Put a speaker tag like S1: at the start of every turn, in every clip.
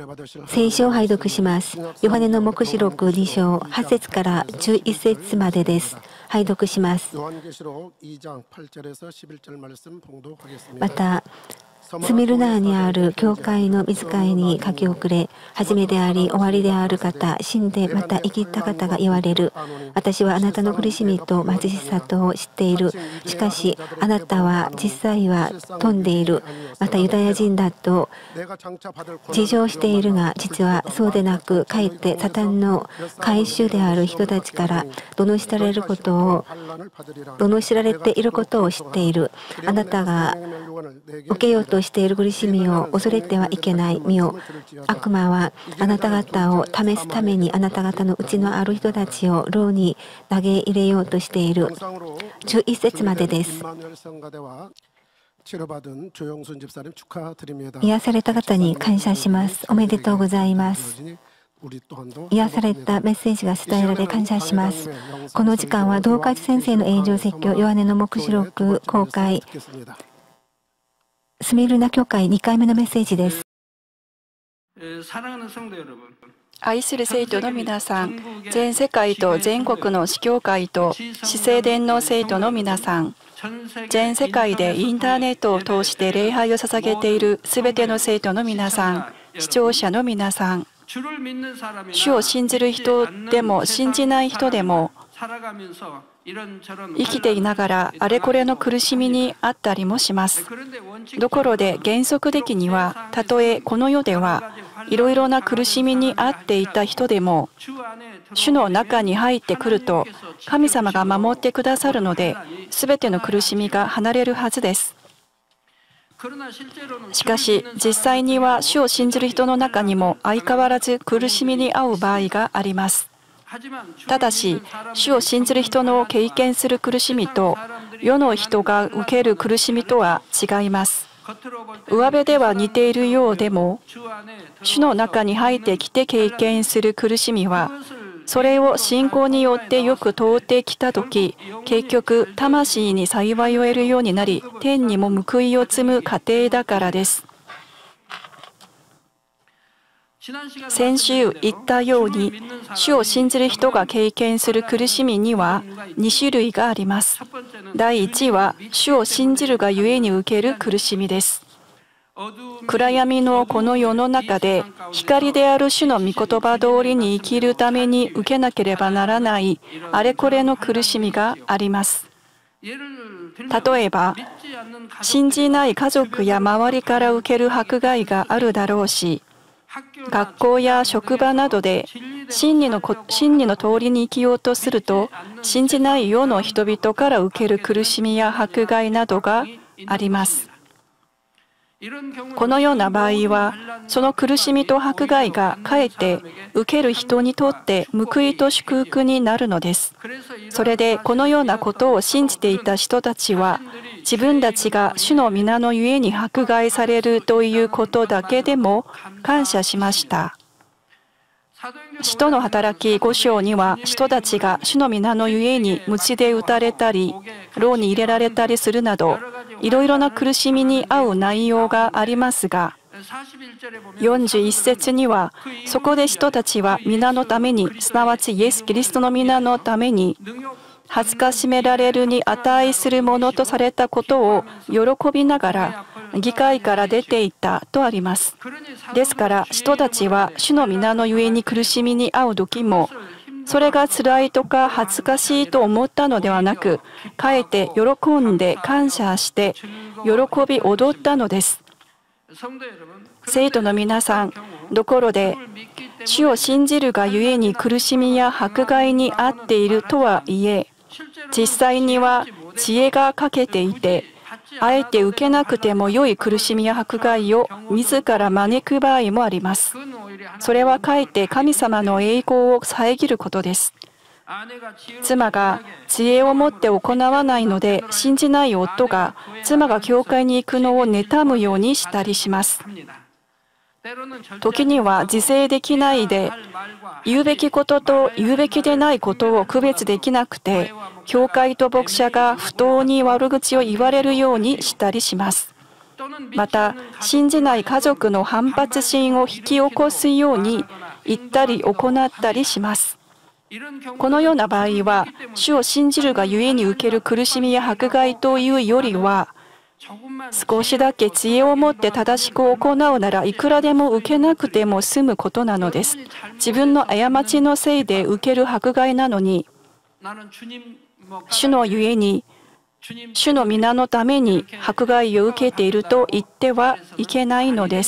S1: 聖書を拝読します。ヨハネの黙示録2章8節から11節までです。拝読します。また、スミルナーにある教会の御使いに書き遅れ、初めであり終わりである方、死んでまた生きた方が言われる。私はあなたの苦しみと貧しさと知っている。しかし、あなたは実際は富んでいる。またユダヤ人だと自称しているが、実はそうでなく、かえってサタンの改宗である人たちから罵られていることを知っている。あなたが受けようとしている苦しみを恐れてはいけない。見よ、悪魔はあなた方を試すためにあなた方のうちのある人たちを牢に投げ入れようとしている。11節までです。癒された方に感謝します。おめでとうございます。癒されたメッセージが伝えられ感謝します。この時間は道勝先生の永上説教、ヨハネの黙示録公開スミルナ教会2回目のメッセージです。
S2: 愛する生徒の皆さん、全世界と全国の司教会と司聖殿の生徒の皆さん、全世界でインターネットを通して礼拝を捧げているすべての生徒の皆さん、視聴者の皆さん、主を信じる人でも信じない人でも、生きていながらあれこれの苦しみにあったりもします。ところで原則的には、たとえこの世ではいろいろな苦しみにあっていた人でも、主の中に入ってくると神様が守ってくださるので、すべての苦しみが離れるはずです。しかし実際には主を信じる人の中にも相変わらず苦しみに遭う場合があります。ただし、主を信じる人の経験する苦しみと世の人が受ける苦しみとは違います。上辺では似ているようでも、主の中に入ってきて経験する苦しみは、それを信仰によってよく通ってきたとき、結局魂に幸いを得るようになり、天にも報いを積む過程だからです。先週言ったように、主を信じる人が経験する苦しみには2種類があります。第1は、主を信じるがゆえに受ける苦しみです。暗闇のこの世の中で、光である主の御言葉通りに生きるために受けなければならないあれこれの苦しみがあります。例えば、信じない家族や周りから受ける迫害があるだろうし、学校や職場などで真理の通りに生きようとすると、信じない世の人々から受ける苦しみや迫害などがあります。このような場合は、その苦しみと迫害がかえって受ける人にとって報いと祝福になるのです。それでこのようなことを信じていた人たちは、自分たちが主の皆のゆえに迫害されるということだけでも感謝しました。使徒の働き5章には、人たちが主の皆のゆえに鞭で打たれたり、牢に入れられたりするなど、いろいろな苦しみに遭う内容がありますが、41節には、そこで人たちは皆のために、すなわちイエス・キリストの皆のために、恥ずかしめられるに値するものとされたことを喜びながら、議会から出ていったとあります。ですから、人たちは主の皆のゆえに苦しみに遭う時も、それが辛いとか恥ずかしいと思ったのではなく、かえって喜んで感謝して、喜び踊ったのです。生徒の皆さん、ところで、主を信じるがゆえに苦しみや迫害に遭っているとはいえ、実際には知恵が欠けていて、あえて受けなくても良い苦しみや迫害を自ら招く場合もあります。それはかえって神様の栄光を遮ることです。妻が知恵を持って行わないので、信じない夫が妻が教会に行くのを妬むようにしたりします。時には自制できないで、言うべきことと言うべきでないことを区別できなくて、教会と牧者が不当に悪口を言われるようにしたりします。 また信じない家族の反発心を引き起こすように言ったり行ったりします。このような場合は、主を信じるがゆえに受ける苦しみや迫害というよりは、少しだけ知恵を持って正しく行うならいくらでも受けなくても済むことなのです。自分の過ちのせいで受ける迫害なのに、主のゆえに、主の皆のために迫害を受けていると言ってはいけないのです。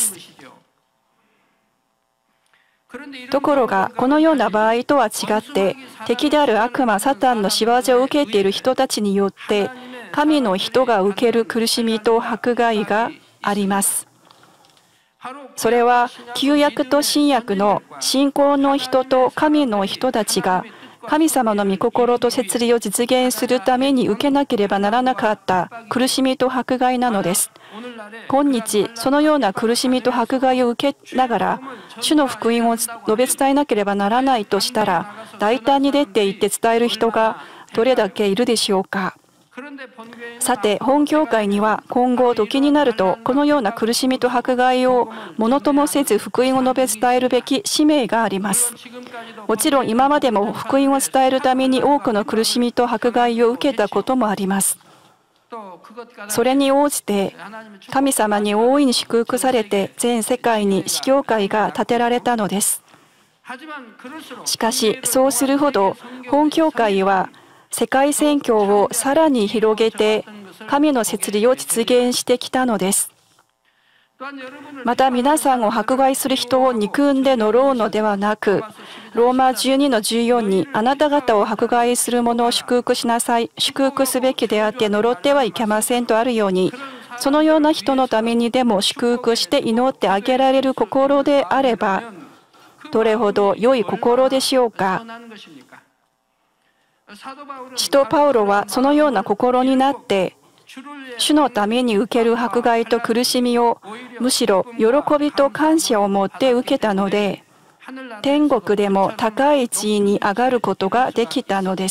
S2: ところが、このような場合とは違って、敵である悪魔サタンの仕業を受けている人たちによって、神の人が受ける苦しみと迫害があります。それは、旧約と新約の信仰の人と神の人たちが、神様の御心と摂理を実現するために受けなければならなかった苦しみと迫害なのです。今日、そのような苦しみと迫害を受けながら、主の福音を述べ伝えなければならないとしたら、大胆に出て行って伝える人がどれだけいるでしょうか。さて、本教会には今後時になると、このような苦しみと迫害をものともせず福音を述べ伝えるべき使命があります。もちろん今までも福音を伝えるために多くの苦しみと迫害を受けたこともあります。それに応じて神様に大いに祝福されて全世界に司教会が建てられたのです。しかしそうするほど本教会は世界宣教をさらに広げて神の摂理を実現してきたのです。また皆さんを迫害する人を憎んで呪うのではなく、ローマ12の14にあなた方を迫害する者を祝福しなさい、祝福すべきであって呪ってはいけませんとあるように、そのような人のためにでも祝福して祈ってあげられる心であれば、どれほど良い心でしょうか。使徒パウロはそのような心になって、主のために受ける迫害と苦しみをむしろ喜びと感謝を持って受けたので、天国でも高い地位に上がることができたのです。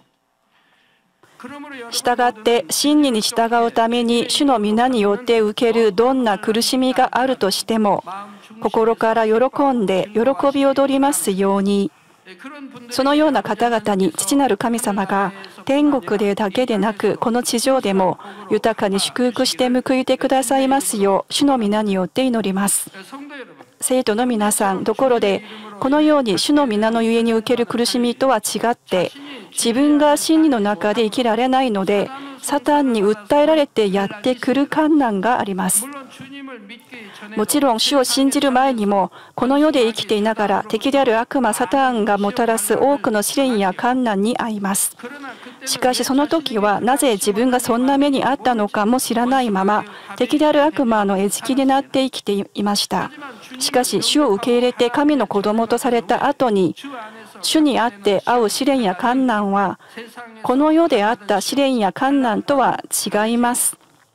S2: したがって真理に従うために主の皆によって受けるどんな苦しみがあるとしても、心から喜んで喜び踊りますように。そのような方々に父なる神様が天国でだけでなくこの地上でも豊かに祝福して報いてくださいますよう主の皆によって祈ります。生徒の皆さん、ところでこのように主の皆のゆえに受ける苦しみとは違って自分が真理の中で生きられないのでサタンに訴えられてやってくる困難があります。もちろん主を信じる前にもこの世で生きていながら敵である悪魔サタンがもたらす多くの試練や困難に遭います。しかしその時はなぜ自分がそんな目に遭ったのかも知らないまま敵である悪魔の餌食になって生きていました。しかし主を受け入れて神の子供とされた後に主にあって遭う試練や困難はこの世であった試練や困難とは違います。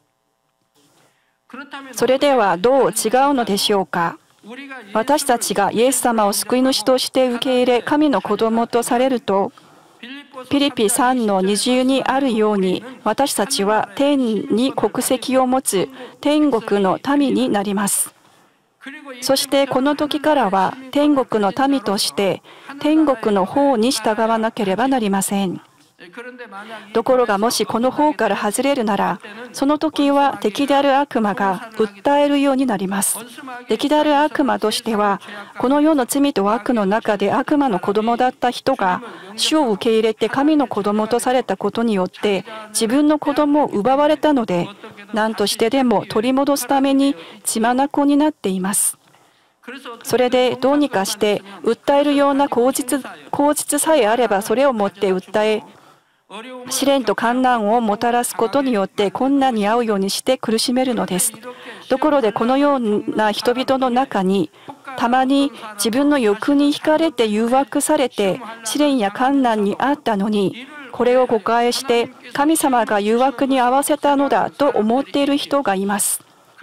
S2: それではどう違うのでしょうか。私たちがイエス様を救い主として受け入れ神の子供とされるとピリピ3の20にあるように私たちは天に国籍を持つ天国の民になります。そしてこの時からは天国の民として天国の法に従わなければなりません。ところがもしこの法から外れるならその時は敵である悪魔が訴えるようになります。敵である悪魔としてはこの世の罪と悪の中で悪魔の子供だった人が主を受け入れて神の子供とされたことによって自分の子供を奪われたので何としてでも取り戻すために血眼になっています。それでどうにかして訴えるような口実さえあればそれをもって訴え試練と困難をもたらすことによって困難に遭うようにして苦しめるのです。ところでこのような人々の中にたまに自分の欲に惹かれて誘惑されて試練や困難に遭ったのにこれを誤解して神様が誘惑に合わせたのだと思っている人がいます。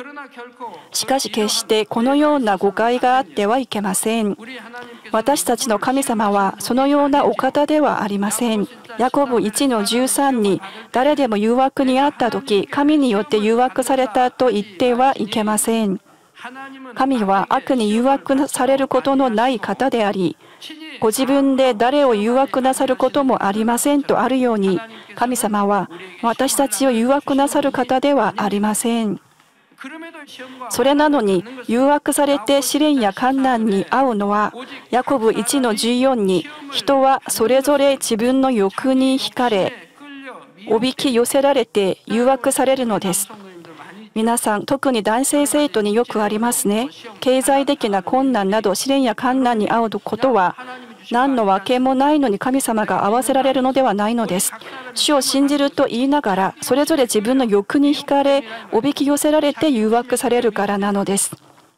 S2: しかし決してこのような誤解があってはいけません。私たちの神様はそのようなお方ではありません。ヤコブ 1-13 に誰でも誘惑にあったとき、神によって誘惑されたと言ってはいけません。神は悪に誘惑されることのない方であり、ご自分で誰を誘惑なさることもありませんとあるように、神様は私たちを誘惑なさる方ではありません。それなのに誘惑されて試練や患難に遭うのは、ヤコブ 1-14 に人はそれぞれ自分の欲に惹かれ、おびき寄せられて誘惑されるのです。皆さん、特に男性生徒によくありますね。経済的な困難など試練や患難に遭うことは、何の訳もないのに神様が合わせられるのではないのです。主を信じると言いながら、それぞれ自分の欲に惹かれ、おびき寄せられて誘惑されるからなのです。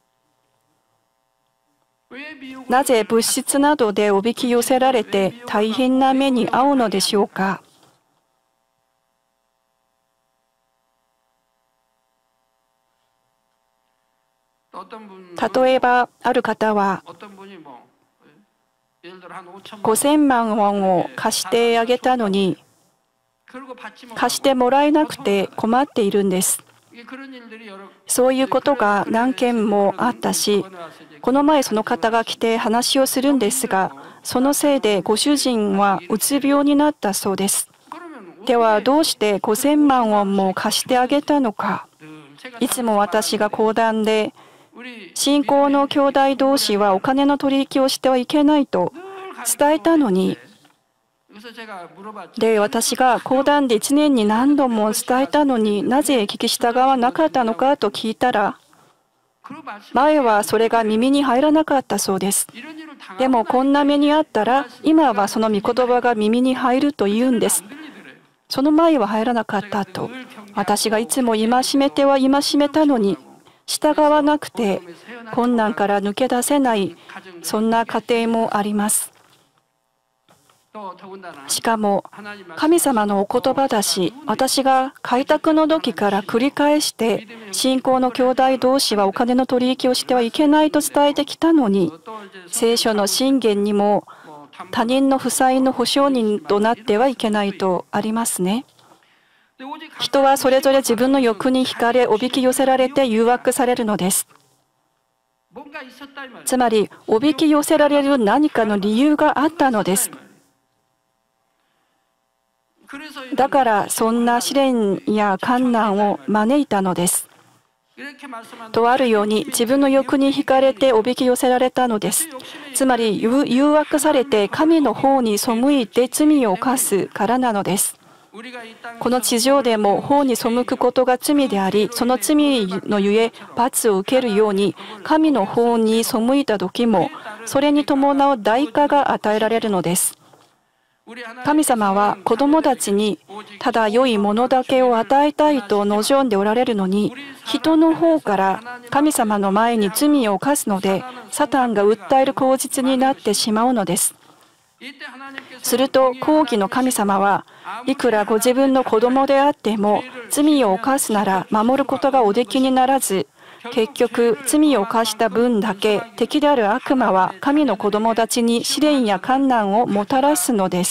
S2: なぜ物質などでおびき寄せられて大変な目に遭うのでしょうか。例えば、ある方は5000万ウォンを貸してあげたのに、貸してもらえなくて困っているんです。そういうことが何件もあったし、この前その方が来て話をするんですが、そのせいでご主人はうつ病になったそうです。ではどうして5000万ウォンも貸してあげたのか。いつも私が講談で、信仰の兄弟同士はお金の取引をしてはいけないと伝えたのに、で、私が講談で1年に何度も伝えたのになぜ聞き従わなかったのかと聞いたら、前はそれが耳に入らなかったそうです。でもこんな目にあったら今はその御言葉が耳に入ると言うんです。その前は入らなかったと。私がいつも戒めては戒めたのに従わなくて困難から抜け出せない、そんな家庭もあります。しかも神様のお言葉だし、私が開拓の時から繰り返して信仰の兄弟同士はお金の取引をしてはいけないと伝えてきたのに、聖書の箴言にも他人の負債の保証人となってはいけないとありますね。人はそれぞれ自分の欲に惹かれ、おびき寄せられて誘惑されるのです。つまりおびき寄せられる何かの理由があったのです。だからそんな試練や患難を招いたのです。とあるように自分の欲に惹かれておびき寄せられたのです。つまり誘惑されて神の方に背いて罪を犯すからなのです。この地上でも法に背くことが罪であり、その罪のゆえ罰を受けるように神の方に背いた時もそれに伴う代価が与えられるのです。神様は子供たちにただ良いものだけを与えたいと望んでおられるのに、人の方から神様の前に罪を犯すので、サタンが訴える口実になってしまうのです。すると公義の神様はいくらご自分の子供であっても罪を犯すなら守ることがおできにならず、結局罪を犯した分だけ敵である悪魔は神の子供たちに試練や患難をもたらすのです。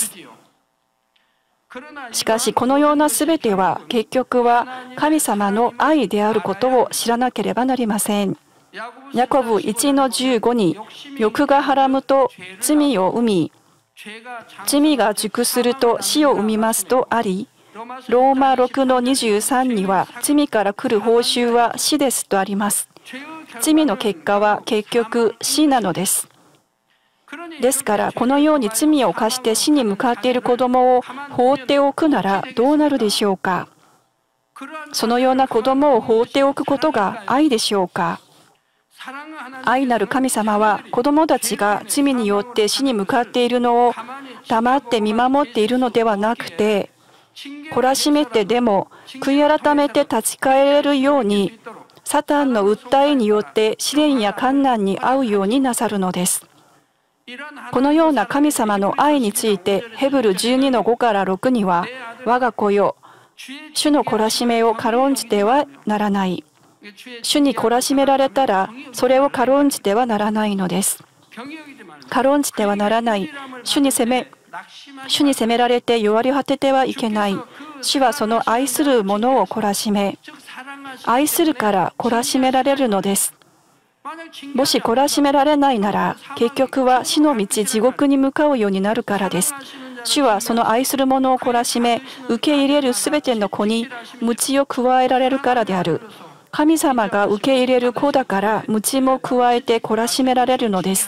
S2: しかしこのようなすべては結局は神様の愛であることを知らなければなりません。ヤコブ 1-15 に欲がはらむと罪を生み、罪が熟すると死を生みますとあり、ローマ 6-23 には罪から来る報酬は死ですとあります。罪の結果は結局死なのです。ですからこのように罪を犯して死に向かっている子供を放っておくならどうなるでしょうか。そのような子供を放っておくことが愛でしょうか。愛なる神様は子供たちが罪によって死に向かっているのを黙って見守っているのではなくて、懲らしめてでも悔い改めて立ち返れるように、サタンの訴えによって試練や患難に遭うようになさるのです。このような神様の愛についてヘブル 12-5 から6には、我が子よ、主の懲らしめを軽んじてはならない。 主に懲らしめられたら、それを軽んじてはならないのです。軽んじてはならない。主に責められて弱り果ててはいけない。主はその愛する者を懲らしめ、愛するから懲らしめられるのです。もし懲らしめられないなら、結局は死の道、地獄に向かうようになるからです。主はその愛する者を懲らしめ、受け入れるすべての子に鞭を加えられるからである。神様が受け入れる子だから鞭も加えて懲らしめられるのです。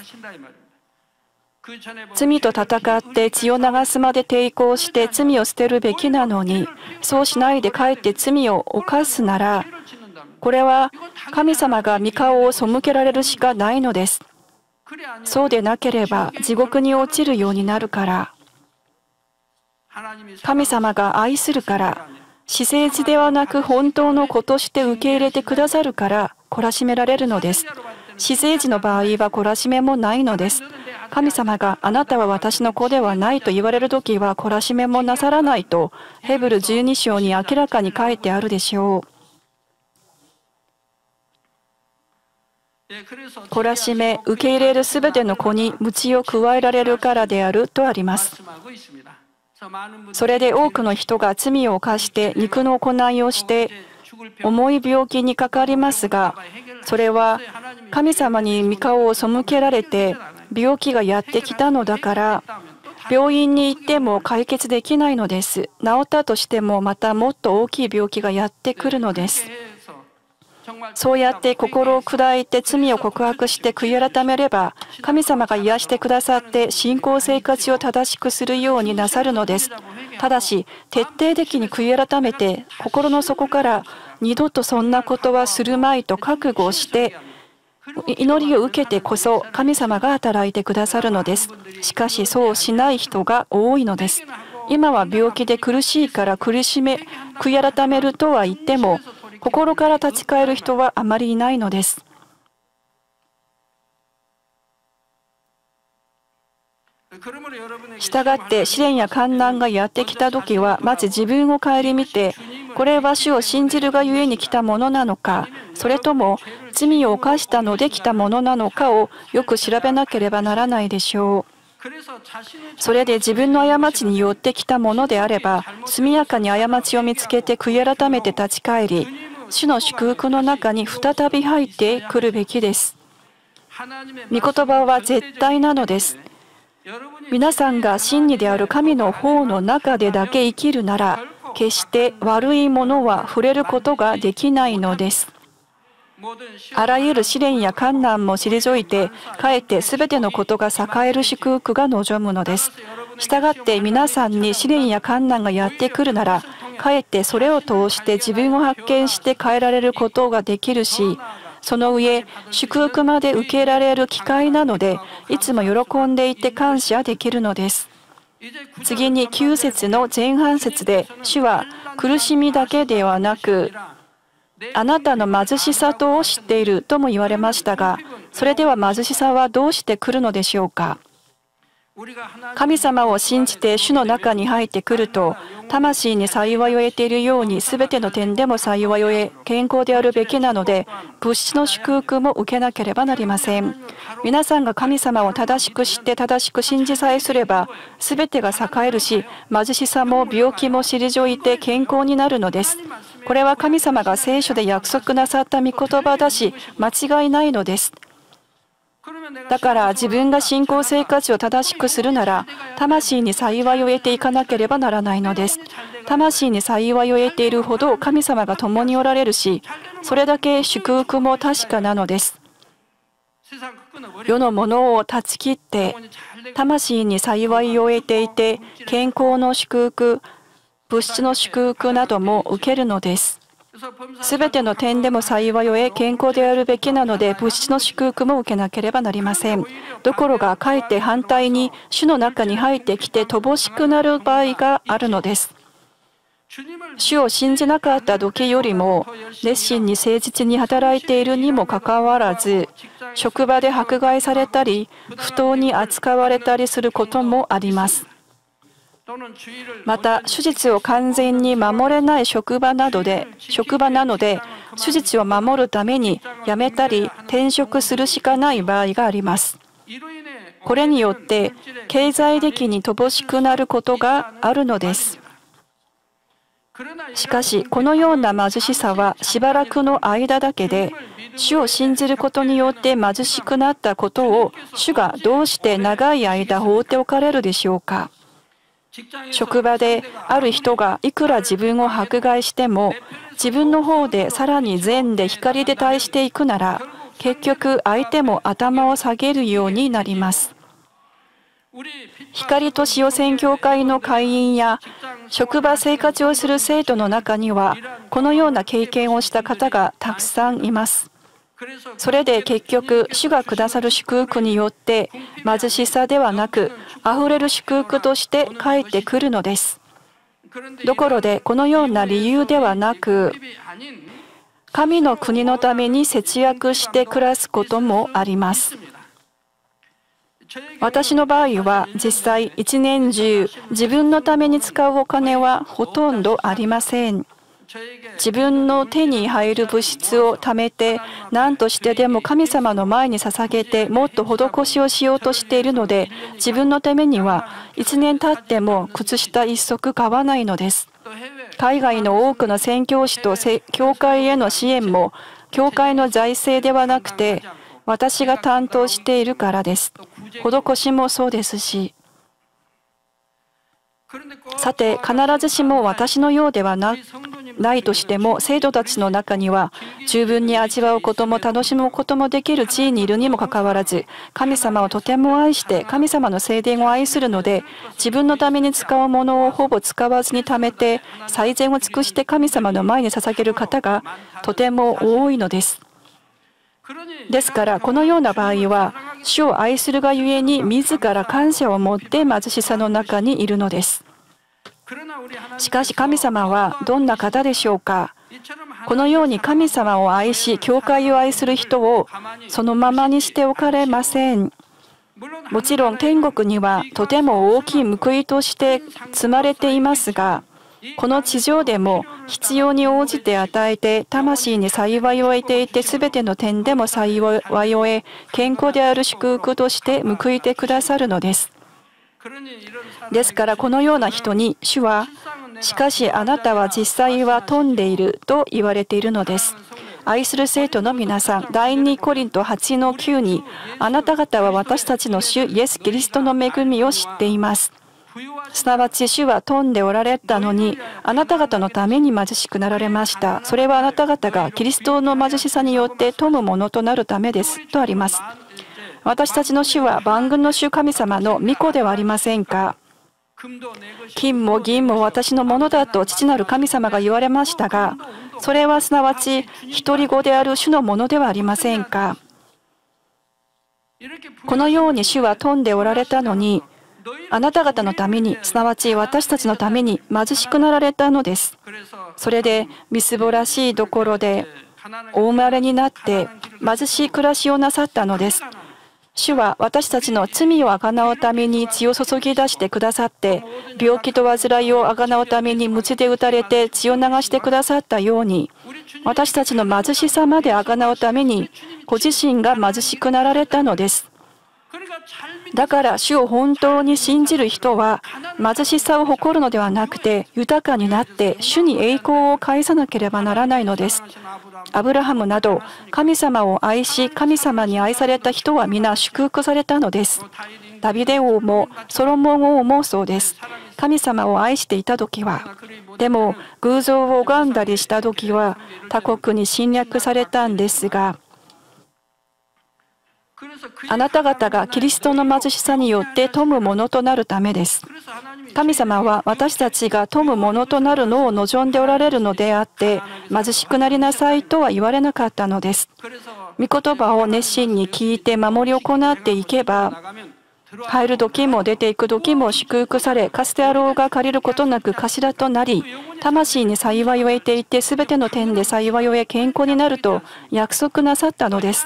S2: 罪と戦って血を流すまで抵抗して罪を捨てるべきなのに、そうしないでかえって罪を犯すなら、これは神様が御顔を背けられるしかないのです。そうでなければ地獄に落ちるようになるから。神様が愛するから、私生児ではなく本当の子として受け入れてくださるから懲らしめられるのです。私生児の場合は懲らしめもないのです。神様があなたは私の子ではないと言われるときは懲らしめもなさらないとヘブル12章に明らかに書いてあるでしょう。懲らしめ、受け入れるすべての子に鞭を加えられるからであるとあります。それで多くの人が罪を犯して肉の行いをして重い病気にかかりますが、それは神様に御顔を背けられて病気がやってきたのだから、病院に行っても解決できないのです。治ったとしてもまたもっと大きい病気がやってくるのです。そうやって心を砕いて罪を告白して悔い改めれば、神様が癒してくださって信仰生活を正しくするようになさるのです。ただし、徹底的に悔い改めて、心の底から二度とそんなことはするまいと覚悟して、祈りを受けてこそ神様が働いてくださるのです。しかし、そうしない人が多いのです。今は病気で苦しいから悔い改めるとは言っても、心から立ち返る人はあまりいないのです。したがって試練や患難がやってきたときは、まず自分を顧みて、これは主を信じるがゆえに来たものなのか、それとも罪を犯したので来たものなのかをよく調べなければならないでしょう。それで自分の過ちによってきたものであれば、速やかに過ちを見つけて悔い改めて立ち返り、主の祝福の中に再び入ってくるべきです。御言葉は絶対なのです。皆さんが真理である神の方の中でだけ生きるなら、決して悪いものは触れることができないのです。あらゆる試練や困難も退いて、かえってすべてのことが栄える祝福が望むのです。したがって皆さんに試練や困難がやってくるなら、かえってそれを通して自分を発見して変えられることができるし、その上、祝福まで受けられる機会なので、いつも喜んでいて感謝できるのです。次に9節の前半節で、主は苦しみだけではなく、あなたの貧しさとを知っているとも言われましたが、それでは貧しさはどうして来るのでしょうか。神様を信じて主の中に入ってくると、魂に幸いを得ているように全ての点でも幸いを得、健康であるべきなので、物質の祝福も受けなければなりません。皆さんが神様を正しく知って正しく信じさえすれば、全てが栄えるし、貧しさも病気も退いて健康になるのです。これは神様が聖書で約束なさった御言葉だし、間違いないのです。だから自分が信仰生活を正しくするなら、魂に幸いを得ていかなければならないのです。魂に幸いを得ているほど神様が共におられるし、それだけ祝福も確かなのです。世のものを断ち切って、魂に幸いを得ていて、健康の祝福、物質の祝福なども受けるのです。すべての点でも幸いを得、健康であるべきなので、物質の祝福も受けなければなりません。ところが、かえって反対に、主の中に入ってきて乏しくなる場合があるのです。主を信じなかった時よりも、熱心に誠実に働いているにもかかわらず、職場で迫害されたり、不当に扱われたりすることもあります。 また、手術を完全に守れない職場なので、手術を守るために辞めたり転職するしかない場合があります。これによって経済的に乏しくなることがあるのです。しかし、このような貧しさはしばらくの間だけで、主を信じることによって貧しくなったことを主がどうして長い間放っておかれるでしょうか。職場である人がいくら自分を迫害しても、自分の方でさらに善で光で対していくなら、結局相手も頭を下げるようになります。光と塩宣教会の会員や職場生活をする生徒の中には、このような経験をした方がたくさんいます。それで結局、主がくださる祝福によって貧しさではなく、あふれる祝福として返ってくるのです。ところで、このような理由ではなく、神の国のために節約して暮らすこともあります。私の場合は実際一年中自分のために使うお金はほとんどありません。自分の手に入る物質を貯めて何としてでも神様の前に捧げてもっと施しをしようとしているので、自分のためには1年経っても靴下1足買わないのです。海外の多くの宣教師と教会への支援も教会の財政ではなくて私が担当しているからです。施しもそうですし。さて、必ずしも私のようではないとしても、生徒たちの中には十分に味わうことも楽しむこともできる地位にいるにもかかわらず、神様をとても愛して神様の聖殿を愛するので、自分のために使うものをほぼ使わずに貯めて最善を尽くして神様の前に捧げる方がとても多いのです。ですから、このような場合は主を愛するがゆえに自ら感謝を持って貧しさの中にいるのです。しかし神様はどんな方でしょうか。このように神様を愛し教会を愛する人をそのままにしておかれません。もちろん天国にはとても大きい報いとして積まれていますが、この地上でも必要に応じて与えて魂に幸いを得ていて、すべての点でも幸いを得、健康である祝福として報いてくださるのです。ですからこのような人に主は、しかしあなたは実際は富んでいると言われているのです。愛する生徒の皆さん、第2コリント8の9に、あなた方は私たちの主イエス・キリストの恵みを知っています。すなわち主は富んでおられたのに、あなた方のために貧しくなられました。それはあなた方がキリストの貧しさによって富むものとなるためです。とあります。私たちの主は万軍の主神様の御子ではありませんか。金も銀も私のものだと父なる神様が言われましたが、それはすなわち独り子である主のものではありませんか。このように主は富んでおられたのに、あなた方のために、すなわち私たちのために貧しくなられたのです。それでみすぼらしいところでお生まれになって貧しい暮らしをなさったのです。主は私たちの罪をあがなうために血を注ぎ出してくださって、病気と患いをあがなうために鞭で打たれて血を流してくださったように、私たちの貧しさまであがなうためにご自身が貧しくなられたのです。だから主を本当に信じる人は貧しさを誇るのではなくて、豊かになって主に栄光を返さなければならないのです。アブラハムなど神様を愛し神様に愛された人は皆祝福されたのです。ダビデ王もソロモン王もそうです。神様を愛していた時は、でも偶像を拝んだりした時は他国に侵略されたんですが、あなた方がキリストの貧しさによって富むものとなるためです。神様は私たちが富むものとなるのを望んでおられるのであって、貧しくなりなさいとは言われなかったのです。御言葉を熱心に聞いて守り行っていけば、入る時も出ていく時も祝福され、かつてあろうが借りることなく頭となり、魂に幸いを得ていて、すべての点で幸いを得健康になると約束なさったのです。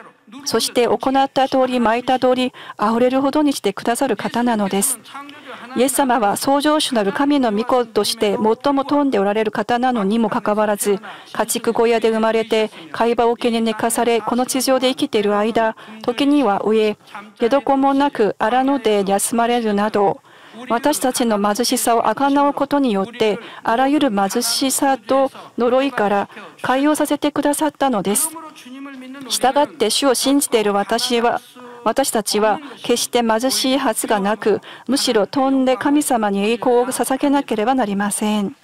S2: そして行った通り、まいた通り、あふれるほどにしてくださる方なのです。 イエス様は創造主なる神の御子として最も富んでおられる方なのにもかかわらず、家畜小屋で生まれて、貝羽桶に寝かされ、この地上で生きている間、時には飢え、寝床もなく荒野で休まれるなど、私たちの貧しさを贖うことによって、あらゆる貧しさと呪いから解放させてくださったのです。したがって主を信じている私たちは決して貧しいはずがなく、むしろ飛んで神様に栄光を捧げなければなりません。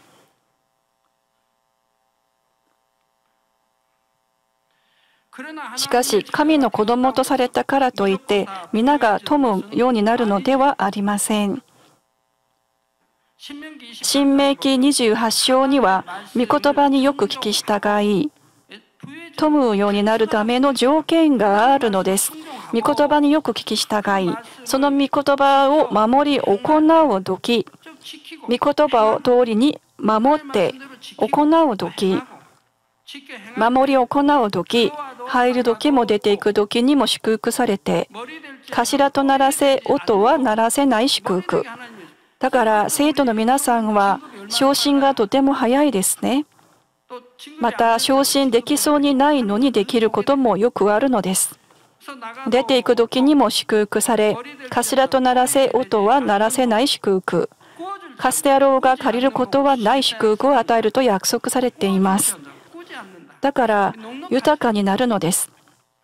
S2: しかし、神の子供とされたからといって、皆が富むようになるのではありません。申命記28章には、御言葉によく聞き従い、富むようになるための条件があるのです。御言葉によく聞き従い、その御言葉を守り行うとき、御言葉を通りに守って行うとき、守り行うとき、入るときも出ていくときにも祝福されて、頭とならせ、音は鳴らせない祝福。だから生徒の皆さんは昇進がとても早いですね。また昇進できそうにないのにできることもよくあるのです。出ていく時にも祝福され、頭とならせ、音は鳴らせない祝福。貸すであろうが借りることはない祝福を与えると約束されています。だから豊かになるのです。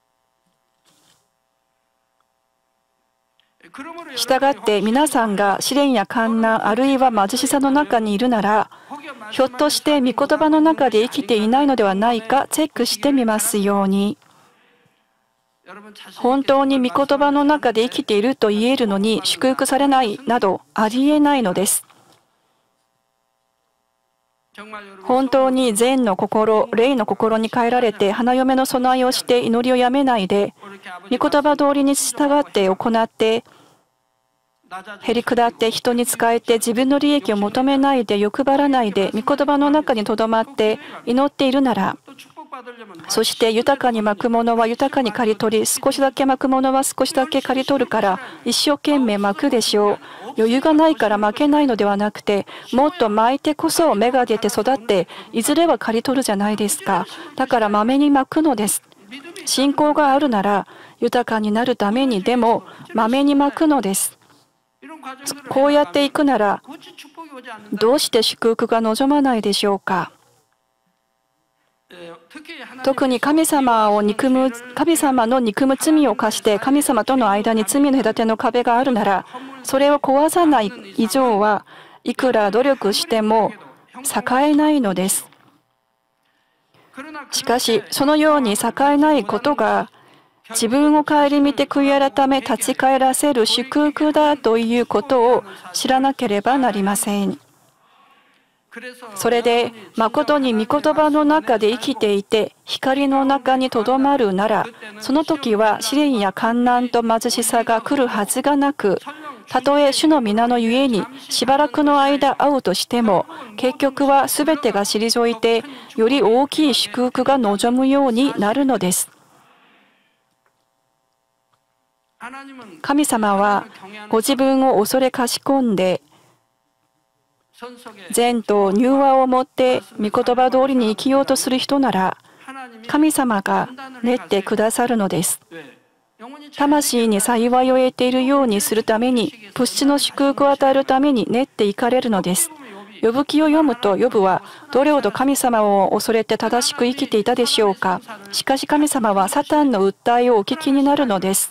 S2: したがって皆さんが試練や患難あるいは貧しさの中にいるなら、ひょっとして御言葉の中で生きていないのではないかチェックしてみますように。本当に御言葉の中で生きていると言えるのに祝福されないなどありえないのです。本当に善の心、霊の心に変えられて花嫁の備えをして祈りをやめないで、御言葉通りに従って行って、へりくだって人に仕えて自分の利益を求めないで欲張らないで御言葉の中にとどまって祈っているなら、そして豊かにまくものは豊かに刈り取り、少しだけまくものは少しだけ刈り取るから一生懸命まくでしょう。余裕がないから負けないのではなくて、もっとまいてこそ芽が出て育っていずれは刈り取るじゃないですか。だからまめにまくのです。信仰があるなら豊かになるためにでもまめにまくのです。こうやっていくならどうして祝福が望まないでしょうか。特に神様の憎む罪を犯して神様との間に罪の隔ての壁があるなら、それを壊さない以上はいくら努力しても栄えないのです。しかしそのように栄えないことが自分を顧みて悔い改め立ち返らせる祝福だということを知らなければなりません。それで誠に御言葉の中で生きていて光の中にとどまるなら、その時は試練や患難と貧しさが来るはずがなく、たとえ主の皆のゆえにしばらくの間会うとしても、結局はすべてが退いてより大きい祝福が望むようになるのです。神様はご自分を恐れかしこんで善と柔和をもって御言葉通りに生きようとする人なら、神様が練ってくださるのです。魂に幸いを得ているようにするために、物質の祝福を与えるために練っていかれるのです。ヨブ記を読むと、ヨブはどれほど神様を恐れて正しく生きていたでしょうか。しかし神様はサタンの訴えをお聞きになるのです。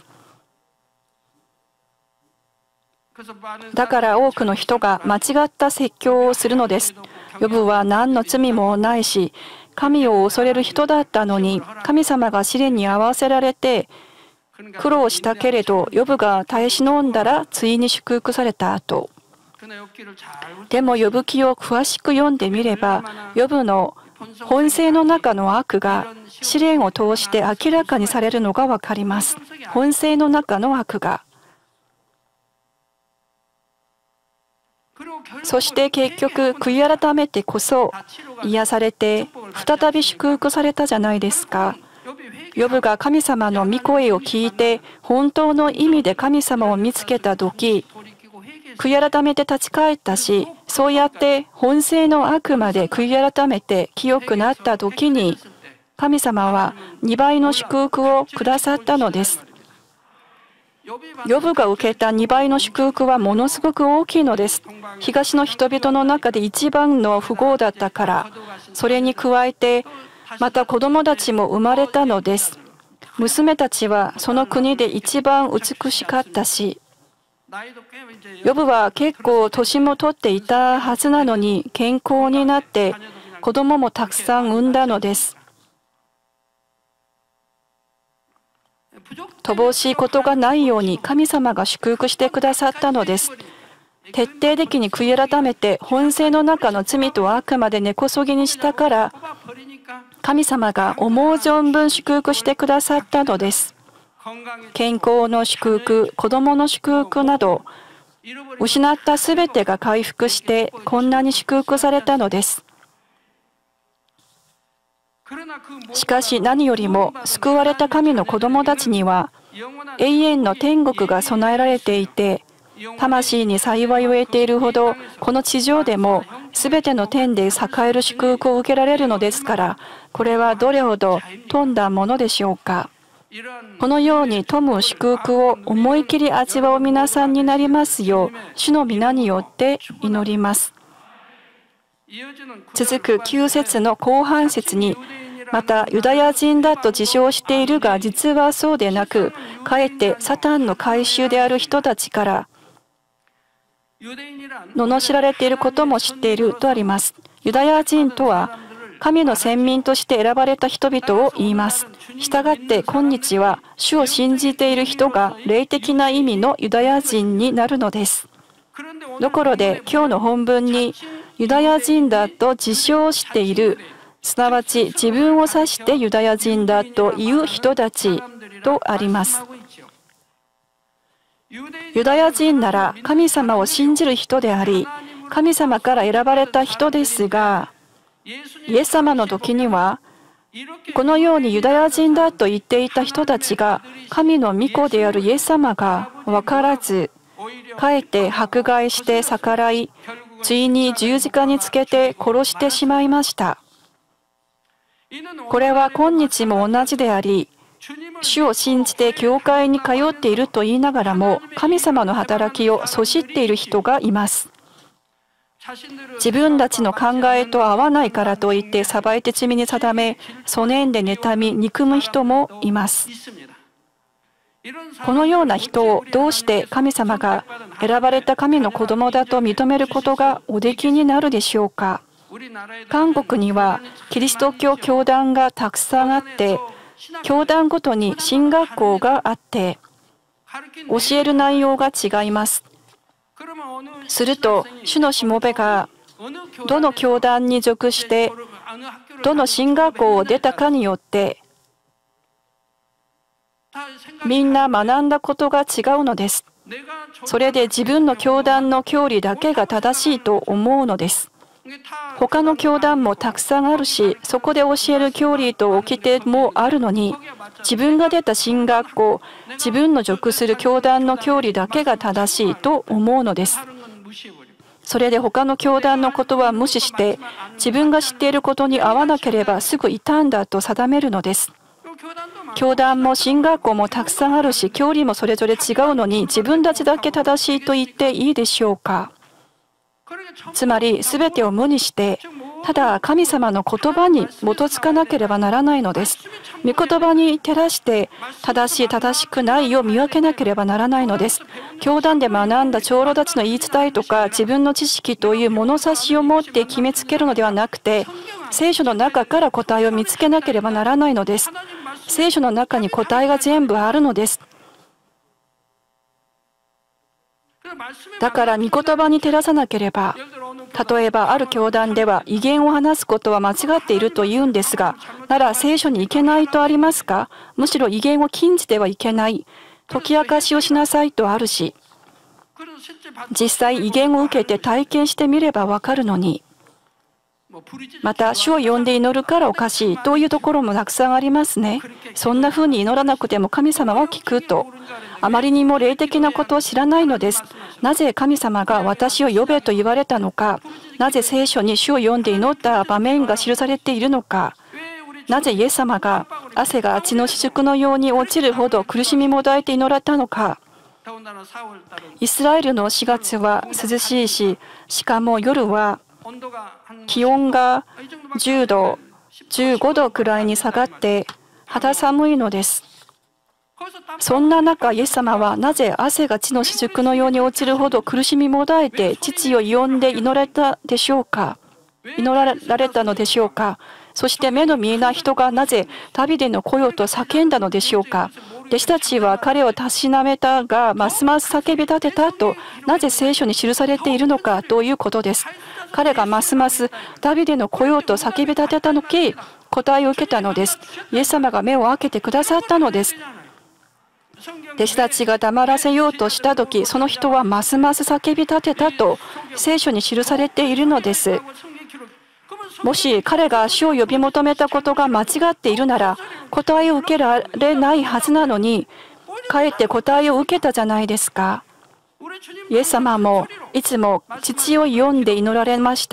S2: だから多くの人が間違った説教をするのです。ヨブは何の罪もないし、神を恐れる人だったのに、神様が試練に遭わせられて苦労したけれど、ヨブが耐え忍んだらついに祝福された後。でもヨブ記を詳しく読んでみれば、ヨブの本性の中の悪が試練を通して明らかにされるのがわかります。本性の中の悪が。そして結局悔い改めてこそ癒されて再び祝福されたじゃないですか。ヨブが神様の御声を聞いて本当の意味で神様を見つけた時、 悔い改めて立ち返ったし、そうやって本性の悪魔で悔い改めて清くなった時に、神様は2倍の祝福をくださったのです。ヨブが受けた2倍の祝福はものすごく大きいのです。東の人々の中で一番の富豪だったから、それに加えて、また子供たちも生まれたのです。娘たちはその国で一番美しかったし、ヨブは結構年も取っていたはずなのに健康になって子供もたくさん産んだのです。乏しいことがないように神様が祝福してくださったのです。徹底的に悔い改めて本性の中の罪と悪魔で根こそぎにしたから、神様が思う存分祝福してくださったのです。健康の祝福、子供の祝福など、失ったすべてが回復してこんなに祝福されたのです。しかし何よりも救われた神の子供たちには永遠の天国が備えられていて、魂に幸いを得ているほどこの地上でも全ての点で栄える祝福を受けられるのですから、これはどれほど富んだものでしょうか。このように富む祝福を思い切り味わう皆さんになりますよう、主の皆によって祈ります。続く9節の後半節に、またユダヤ人だと自称しているが実はそうでなく、かえってサタンの改宗である人たちから罵られていることも知っているとあります。ユダヤ人とは神の選民として選ばれた人々を言います。したがって今日は主を信じている人が霊的な意味のユダヤ人になるのです。ところで今日の本文にユダヤ人だと自称している、すなわち自分を指してユダヤ人だという人たちとあります。ユダヤ人なら神様を信じる人であり、神様から選ばれた人ですが、イエス様の時にはこのようにユダヤ人だと言っていた人たちが神の御子であるイエス様が分からず、かえって迫害して逆らい、ついに十字架につけて殺してしまいました。これは今日も同じであり、主を信じて教会に通っていると言いながらも神様の働きをそしっている人がいます。自分たちの考えと合わないからといって裁いて罪に定め、そねんで妬み憎む人もいます。このような人をどうして神様が選ばれた神の子供だと認めることがおできになるでしょうか。韓国にはキリスト教教団がたくさんあって、教団ごとに神学校があって、教える内容が違います。すると、主のしもべがどの教団に属して、どの神学校を出たかによって、みんな学んだことが違うのです。それで自分の教団の教理だけが正しいと思うのです。他の教団もたくさんあるし、そこで教える教理と掟もあるのに、自分が出た神学校、自分の属する教団の教理だけが正しいと思うのです。それで他の教団のことは無視して、自分が知っていることに合わなければすぐ傷んだと定めるのです。教団も神学校もたくさんあるし、教理もそれぞれ違うのに、自分たちだけ正しいと言っていいでしょうか。つまり全てを無にして、ただ神様の言葉に基づかなければならないのです。御言葉に照らして正しい正しくないを見分けなければならないのです。教団で学んだ長老たちの言い伝えとか自分の知識という物差しを持って決めつけるのではなくて、聖書の中から答えを見つけなければならないのです。聖書の中に答えが全部あるのです。だから御言葉に照らさなければ、例えばある教団では異言を話すことは間違っていると言うんですが、なら聖書に行けないとありますか。むしろ異言を禁じてはいけない、解き明かしをしなさいとあるし、実際異言を受けて体験してみればわかるのに、また主を呼んで祈るからおかしいというところもたくさんありますね。そんなふうに祈らなくても神様は聞くと。 あまりにも霊的なことを知らないのです。なぜ神様が私を呼べと言われたのか、なぜ聖書に主を読んで祈った場面が記されているのか、なぜイエス様が汗が血の雫のように落ちるほど苦しみもだえて祈られたのか。イスラエルの4月は涼しいし、しかも夜は気温が10度、15度くらいに下がって肌寒いのです。そんな中、イエス様はなぜ汗が血の雫のように落ちるほど苦しみもだえて父を呼んで祈られたでしょうか。祈られたのでしょうか。そして目の見えない人がなぜ旅での来ようと叫んだのでしょうか。弟子たちは彼をたしなめたが、ますます叫び立てたと、なぜ聖書に記されているのかということです。彼がますます旅での来ようと叫び立てたのき、答えを受けたのです。イエス様が目を開けてくださったのです。弟子たちが黙らせようとしたとき、その人はますます叫び立てたと聖書に記されているのです。もし彼が主を呼び求めたことが間違っているなら、答えを受けられないはずなのに、かえって答えを受けたじゃないですか。イエス様もいつも父を呼んで祈られました。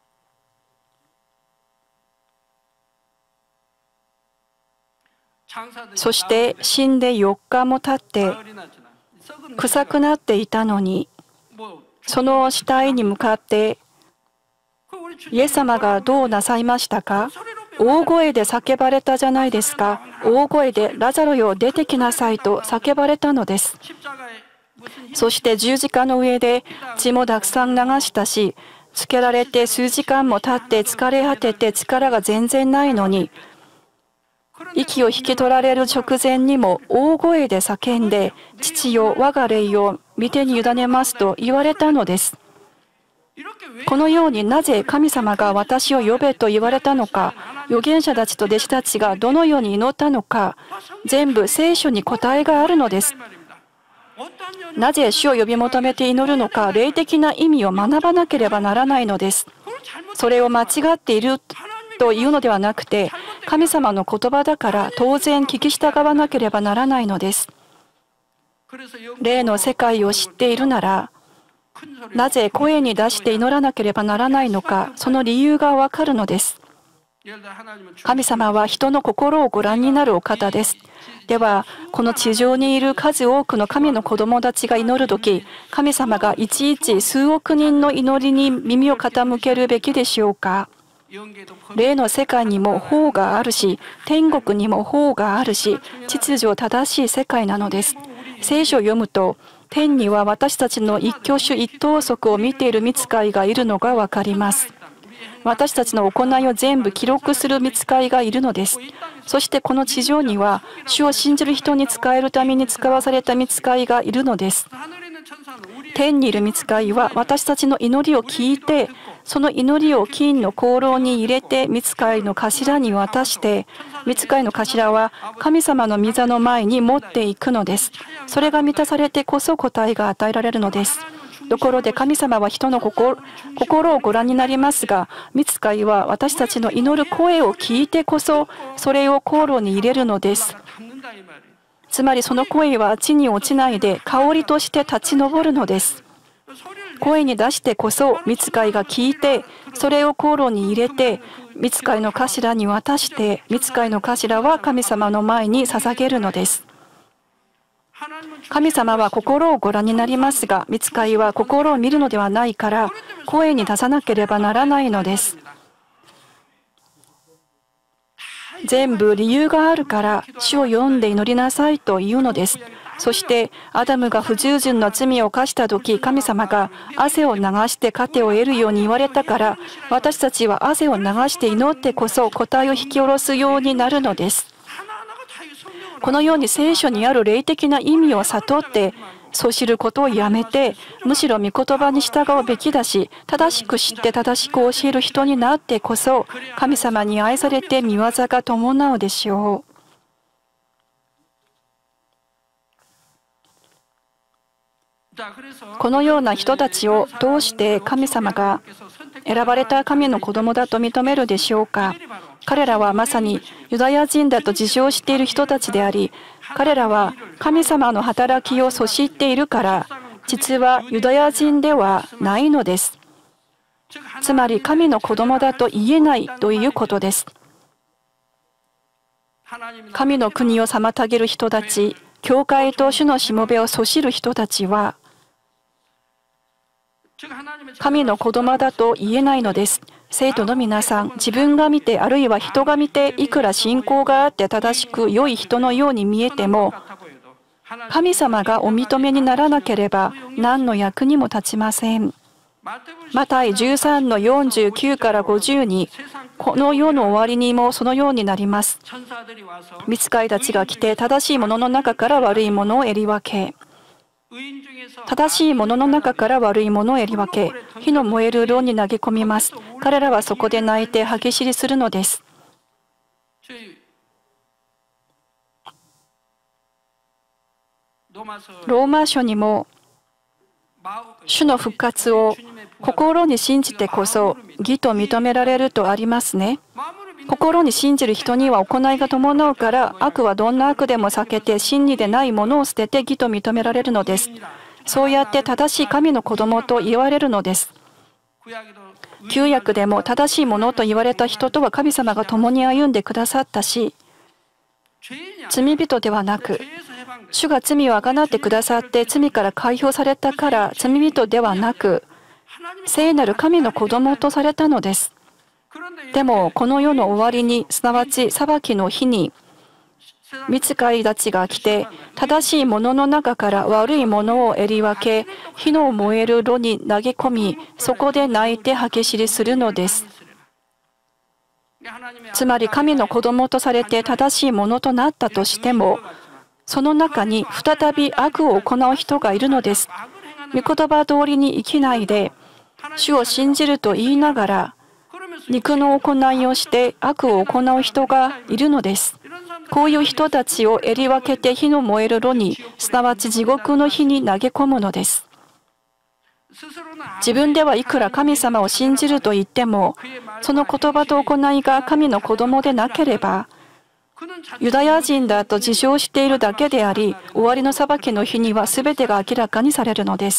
S2: そして死んで4日も経って臭くなっていたのに、その死体に向かってイエス様がどうなさいましたか。大声で叫ばれたじゃないですか。大声でラザロよ出てきなさいと叫ばれたのです。そして十字架の上で血もたくさん流したし、つけられて数時間も経って疲れ果てて力が全然ないのに、息を引き取られる直前にも大声で叫んで、父よ我が霊を御手に委ねますと言われたのです。このようになぜ神様が私を呼べと言われたのか、預言者たちと弟子たちがどのように祈ったのか、全部聖書に答えがあるのです。なぜ主を呼び求めて祈るのか、霊的な意味を学ばなければならないのです。それを間違っているというのではなくて、神様の言葉だから当然聞き従わなければならないのです。霊の世界を知っているなら、なぜ声に出して祈らなければならないのか、その理由がわかるのです。神様は人の心をご覧になるお方です。では、この地上にいる数多くの神の子供たちが祈るとき、神様がいちいち数億人の祈りに耳を傾けるべきでしょうか。霊の世界にも法があるし、天国にも法があるし、秩序正しい世界なのです。聖書を読むと、天には私たちの一挙手一投足を見ている御使いがいるのがわかります。私たちの行いを全部記録する御使いがいるのです。そしてこの地上には、主を信じる人に仕えるために使わされた御使いがいるのです。天にいる御使いは私たちの祈りを聞いて、その祈りを金の香炉に入れて御使いの頭に渡して、御使いの頭は神様の御座の前に持っていくのです。それが満たされてこそ答えが与えられるのです。ところで神様は人の心をご覧になりますが、御使いは私たちの祈る声を聞いてこそ、それを香炉に入れるのです。つまりその声は地に落ちないで香りとして立ち上るのです。声に出してこそ御使いが聞いて、それを香炉に入れて、御使いの頭に渡して、御使いの頭は神様の前に捧げるのです。神様は心をご覧になりますが、御使いは心を見るのではないから、声に出さなければならないのです。全部理由があるから、主を呼んで祈りなさいと言うのです。そして、アダムが不従順な罪を犯したとき、神様が汗を流して糧を得るように言われたから、私たちは汗を流して祈ってこそ答えを引き下ろすようになるのです。このように聖書にある霊的な意味を悟って、そう知ることをやめて、むしろ御言葉に従うべきだし、正しく知って正しく教える人になってこそ、神様に愛されて御業が伴うでしょう。このような人たちをどうして神様が選ばれた神の子供だと認めるでしょうか。彼らはまさにユダヤ人だと自称している人たちであり、彼らは神様の働きをそしっているから、実はユダヤ人ではないのです。つまり神の子供だと言えないということです。神の国を妨げる人たち、教会と主のしもべをそしる人たちは、神の子供だと言えないのです。生徒の皆さん、自分が見て、あるいは人が見て、いくら信仰があって正しく良い人のように見えても、神様がお認めにならなければ何の役にも立ちません。マタイ13の49から50に、この世の終わりにもそのようになります。御使いたちが来て、正しいものの中から悪いものをえり分け、正しいものの中から悪いものをえり分け、火の燃える炉に投げ込みます。彼らはそこで泣いて歯ぎしりするのです。ローマ書にも、主の復活を心に信じてこそ義と認められるとありますね。心に信じる人には行いが伴うから、悪はどんな悪でも避けて、真理でないものを捨てて義と認められるのです。そうやって正しい神の子供と言われるのです。旧約でも正しいものと言われた人とは神様が共に歩んでくださったし、罪人ではなく、主が罪をあがなってくださって罪から解放されたから罪人ではなく、聖なる神の子供とされたのです。でもこの世の終わりに、すなわち裁きの日に、御使いたちが来て、正しいものの中から悪いものをえり分け、火の燃える炉に投げ込み、そこで泣いて歯ぎしりするのです。つまり神の子供とされて正しいものとなったとしても、その中に再び悪を行う人がいるのです。御言葉通りに生きないで、主を信じると言いながら、肉の行いをして悪を行う人がいるのです。こういう人たちをえり分けて火の燃える炉に、すなわち地獄の火に投げ込むのです。自分ではいくら神様を信じると言っても、その言葉と行いが神の子供でなければ、ユダヤ人だと自称しているだけであり、終わりの裁きの日には全てが明らかにされるのです。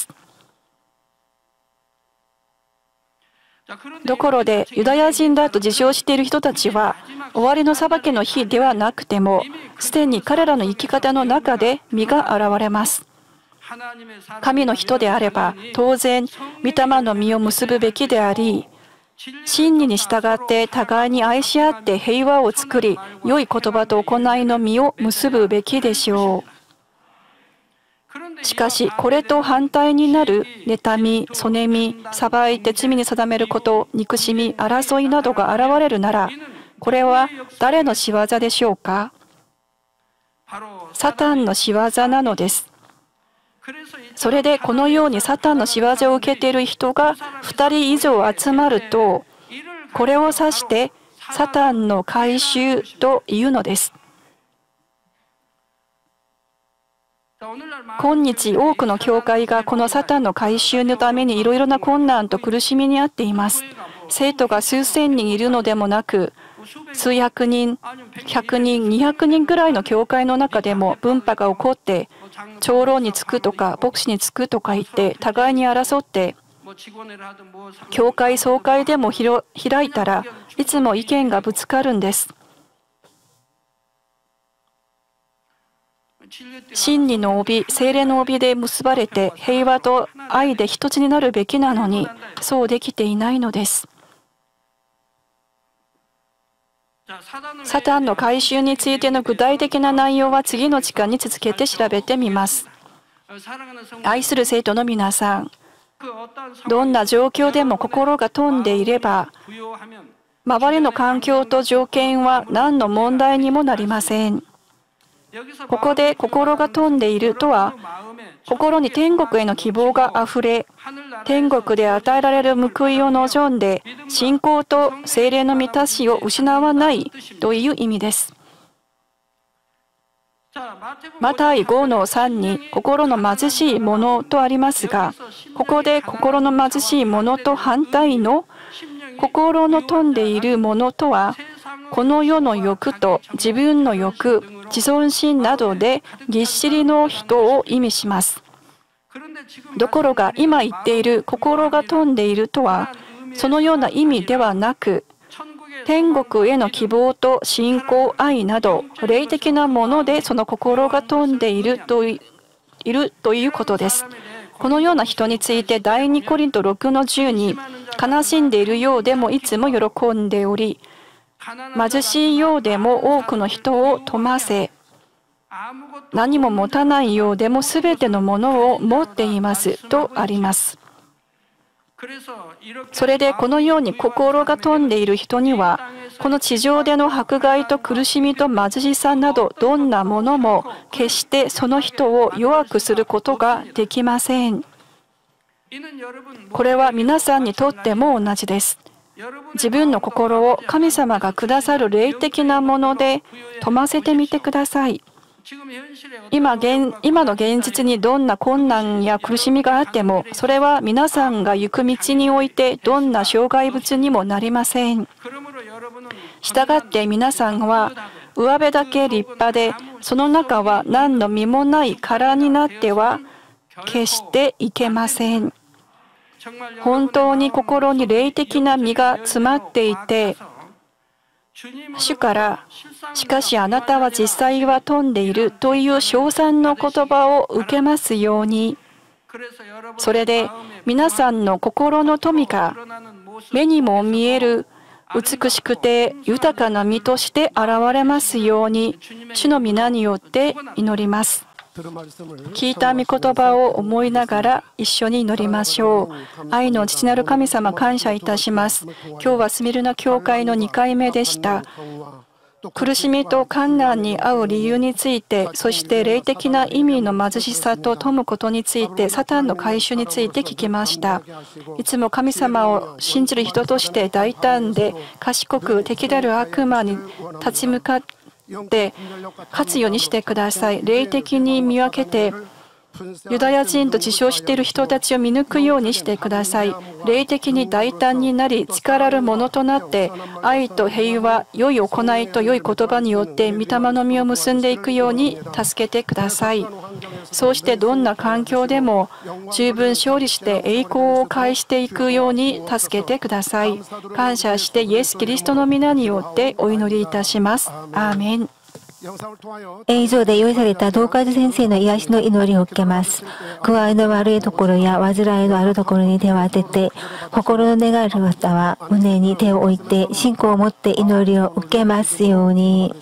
S2: ところで、ユダヤ人だと自称している人たちは、終わりの裁きの日ではなくても、すでに彼らの生き方の中で実が現れます。神の人であれば、当然、御霊の実を結ぶべきであり、真理に従って互いに愛し合って平和を作り、良い言葉と行いの実を結ぶべきでしょう。しかし、これと反対になる妬み、そねみ、裁いて罪に定めること、憎しみ、争いなどが現れるなら、これは誰の仕業でしょうか？サタンの仕業なのです。それでこのようにサタンの仕業を受けている人が2人以上集まると、これを指してサタンの回収というのです。今日多くの教会がこのサタンの回収のためにいろいろな困難と苦しみにあっています。生徒が数千人いるのでもなく、数百人、100人、200人ぐらいの教会の中でも分派が起こって、長老につくとか牧師につくとか言って互いに争って、教会総会でも開いたらいつも意見がぶつかるんです。真理の帯、聖霊の帯で結ばれて平和と愛で一つになるべきなのに、そうできていないのです。サタンの回収についての具体的な内容は次の時間に続けて調べてみます。愛する生徒の皆さん、どんな状況でも心が富んでいれば、周りの環境と条件は何の問題にもなりません。ここで心が富んでいるとは、心に天国への希望があふれ、天国で与えられる報いを望んで、信仰と聖霊の満たしを失わないという意味です。マタイ5の3に心の貧しいものとありますが、ここで心の貧しいものと反対の心の富んでいるものとは、 この世の欲と自分の欲、自尊心などでぎっしりの人を意味します。ところが今言っている心が飛んでいるとは、そのような意味ではなく、天国への希望と信仰、愛など霊的なものでその心が飛んでいるということです。このような人について第2コリント6の10に、悲しんでいるようでもいつも喜んでおり、貧しいようでも多くの人を富ませ、何も持たないようでもすべてのものを持っていますとあります。それでこのように心が飛んでいる人には、この地上での迫害と苦しみと貧しさなどどんなものも決してその人を弱くすることができません。これは皆さんにとっても同じです。自分の心を神様がくださる霊的なもので富ませてみてください。今の現実にどんな困難や苦しみがあっても、それは皆さんが行く道においてどんな障害物にもなりません。したがって皆さんは上辺だけ立派で、その中は何の実もない殻になっては決していけません。本当に心に霊的な実が詰まっていて、主からしかしあなたは実際は飛んでいるという称賛の言葉を受けますように。それで皆さんの心の富が目にも見える美しくて豊かな実として現れますように、主の皆によって祈ります。聞いた御言葉を思いながら一緒に祈りましょう。愛の父なる神様、感謝いたします。今日はスミルナ教会の2回目でした。苦しみと困難に遭う理由について、そして霊的な意味の貧しさと富むことについて、サタンの回収について聞きました。いつも神様を信じる人として大胆で賢く敵である悪魔に立ち向かって勝つようにしてください。霊的に見分けてユダヤ人と自称している人たちを見抜くようにしてください。霊的に大胆になり、力あるものとなって、愛と平和、良い行いと良い言葉によって、御霊の実を結んでいくように助けてください。そうしてどんな環境でも十分勝利して栄光を返していくように助けてください。感謝してイエス・キリストの皆によってお祈りいたします。アーメン。
S1: 映像で用意された東海先生の癒しの祈りを受けます。具合の悪いところや患いのあるところに手を当てて、心の願える方は胸に手を置いて信仰を持って祈りを受けますように。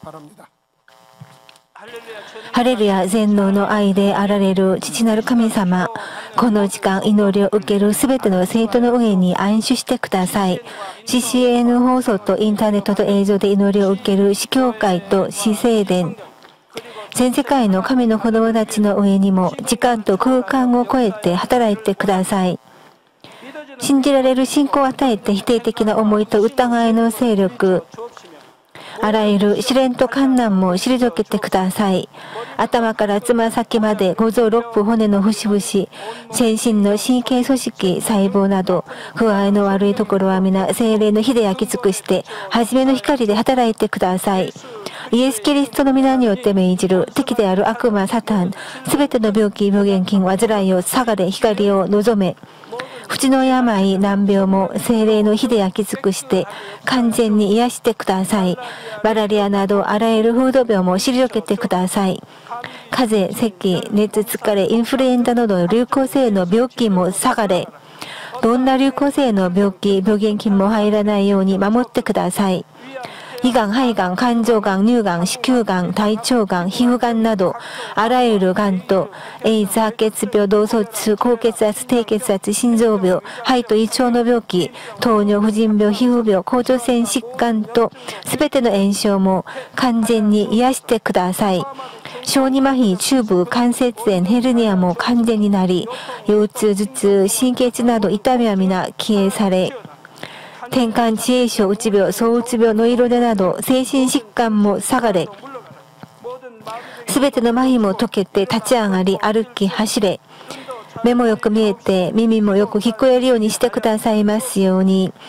S1: ハレルヤ、全能の愛であられる父なる神様、この時間祈りを受けるすべての生徒の上に安守してください。CCN 放送とインターネットと映像で祈りを受ける司教会と司聖殿、全世界の神の子供たちの上にも時間と空間を超えて働いてください。信じられる信仰を与えて否定的な思いと疑いの勢力、あらゆる試練と困難も退けてください。頭からつま先まで五臓六腑骨の節々、全身の神経組織細胞など具合の悪いところは皆聖霊の火で焼き尽くして初めの光で働いてください。イエス・キリストの皆によって命じる敵である悪魔サタン、すべての病気病原菌患いを下がれ光を望め、淵の病、難病も聖霊の火で焼き尽くして完全に癒してください。マラリアなどあらゆる風土病も退けてください。風邪、咳、熱、疲れ、インフルエンザなどの流行性の病気も下がれ。どんな流行性の病気、病原菌も入らないように守ってください。胃がん、肺がん、肝臓がん、乳がん、子宮がん、大腸がん、皮膚がんなど、あらゆるがんと、エイズ、白血病、脳卒中、高血圧、低血圧、心臓病、肺と胃腸の病気、糖尿、婦人病、皮膚病、甲状腺疾患と、すべての炎症も完全に癒してください。小児麻痺、中部、関節炎、ヘルニアも完全になり、腰痛、頭痛、神経痛など痛みは皆消え去れ、転換遅延症、うつ病、躁うつ病、ノイローゼなど精神疾患も下がれ、すべての麻痺も解けて立ち上がり歩き走れ、目もよく見えて耳もよく聞こえるようにしてくださいますように。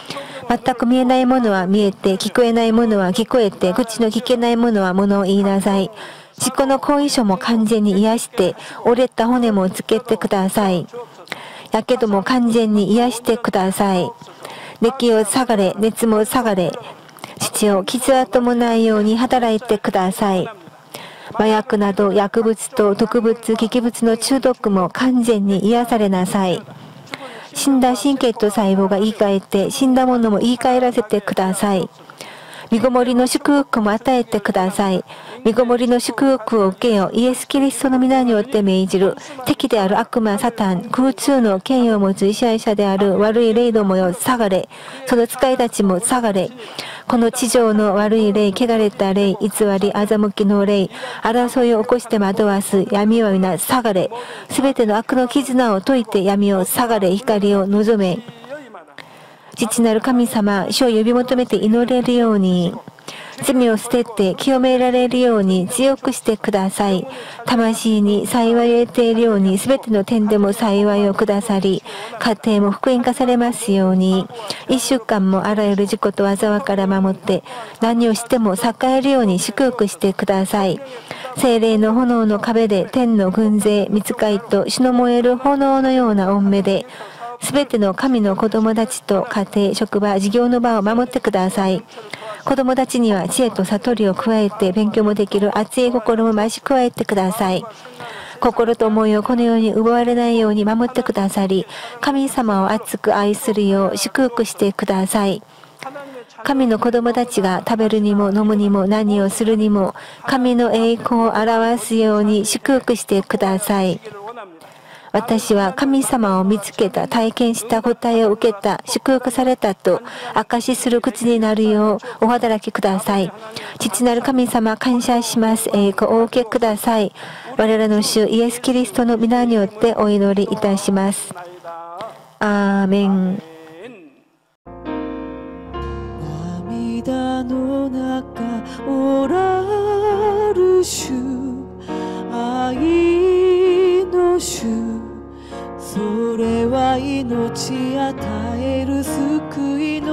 S1: 全く見えないものは見えて、聞こえないものは聞こえて、口の聞けないものは物を言いなさい。自己の後遺症も完全に癒して、折れた骨もつけてください。やけども完全に癒してください。熱を下がれ、熱も下がれ。父を傷跡もないように働いてください。麻薬など薬物と毒物、劇物の中毒も完全に癒されなさい。死んだ神経と細胞が言い換えて、死んだものも言い換えらせてください。身ごもりの祝福も与えてください。身ごもりの祝福を受けよ。イエス・キリストの皆によって命じる。敵である悪魔、サタン、空中の権威を持つ支配者である悪い霊どもよ、下がれ。その使いたちも下がれ。この地上の悪い霊、汚れた霊、偽り、欺きの霊、争いを起こして惑わす闇は皆下がれ。すべての悪の絆を解いて闇を下がれ、光を望め。父なる神様、主を呼び求めて祈れるように、罪を捨てて清められるように強くしてください。魂に幸いを得ているように、すべての点でも幸いをくださり、家庭も福音化されますように、一週間もあらゆる事故と災いから守って、何をしても栄えるように祝福してください。聖霊の炎の壁で天の軍勢、御使いと主の燃える炎のような御目で、すべての神の子供たちと家庭、職場、事業の場を守ってください。子供たちには知恵と悟りを加えて勉強もできる熱い心も増し加えてください。心と思いをこのように奪われないように守ってくださり、神様を熱く愛するよう祝福してください。神の子供たちが食べるにも飲むにも何をするにも、神の栄光を表すように祝福してください。私は神様を見つけた、体験した、答えを受けた、祝福されたと証しする口になるようお働きください。父なる神様、感謝します。栄光をお受けください。我らの主イエス・キリストの皆によってお祈りいたします。アーメン。涙の中おらる主、愛の主、それは命与える救い